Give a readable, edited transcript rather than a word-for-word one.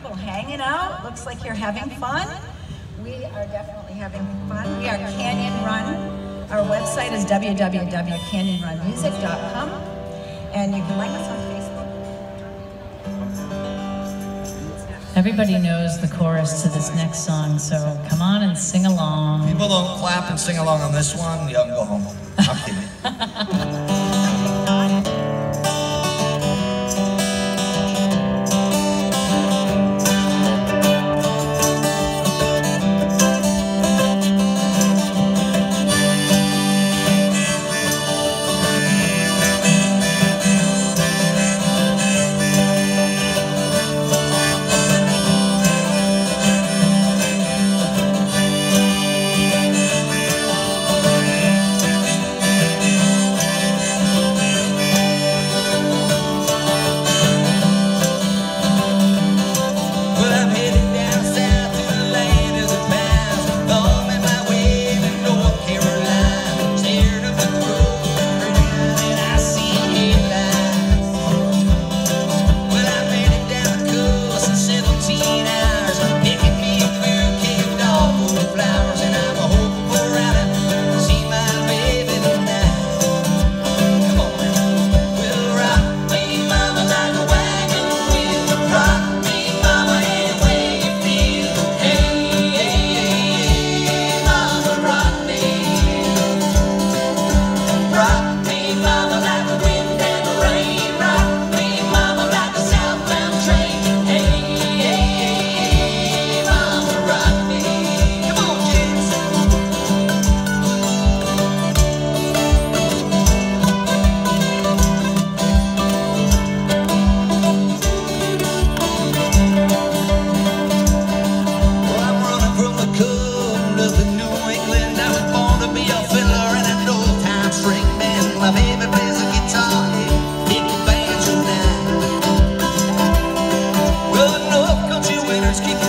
people hanging out. Looks like you're having fun. We are definitely having fun. We are Canyon Run. Our website is www.canyonrunmusic.com, and you can like us on Facebook. Everybody knows the chorus to this next song, so come on and sing along. People don't clap and sing along on this one, you can go home. I'm kidding. Keep